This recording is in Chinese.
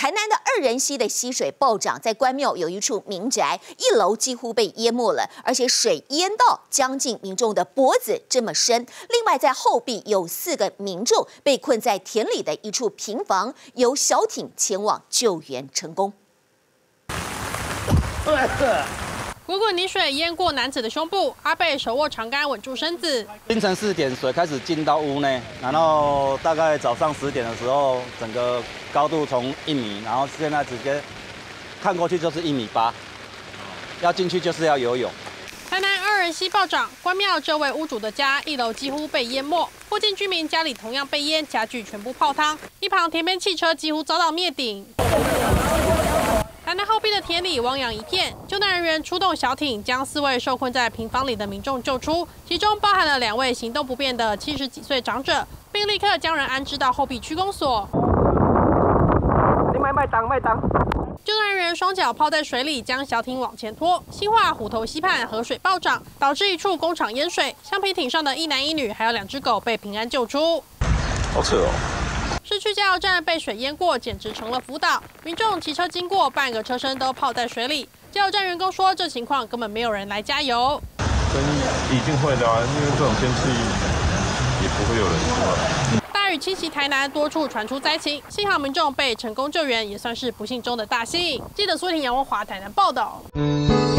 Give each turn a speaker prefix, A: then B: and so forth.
A: 台南的二仁溪的溪水暴涨，在关庙有一处民宅1楼几乎被淹没了，而且水淹到将近民众的脖子这么深。另外，在后壁有4个民众被困在田里的一处平房，由小艇前往救援成功。
B: 滚滚泥水淹过男子的胸部，阿贝手握长杆稳住身子。
C: 凌晨4点，水开始进到屋内，然后大概早上10点的时候，整个高度从1米，然后现在直接看过去就是1.8米，要进去就是要游泳。
B: 台南二仁溪暴涨，关庙这位屋主的家1楼几乎被淹没，附近居民家里同样被淹，家具全部泡汤，一旁田边汽车几乎遭到灭顶。台南后壁的田里汪洋一片，救难人员出动小艇，将4位受困在平房里的民众救出，其中包含了2位行动不便的70几岁长者，并立刻将人安置到后壁区公所。
D: 你卖当。
B: 救难人员双脚泡在水里，将小艇往前拖。新化虎头溪畔河水暴涨，导致一处工厂淹水，橡皮艇上的1男1女还有2只狗被平安救出。
E: 好扯哦！
B: 市区加油站被水淹过，简直成了福岛。民众骑车经过，半个车身都泡在水里。加油站员工说，这情况根本没有人来加油。
E: 一定会的啊，因为这种天气也不会有人出来。
B: 大雨侵袭台南，多处传出灾情，幸好民众被成功救援，也算是不幸中的大幸。记者苏婷、杨文华台南报道。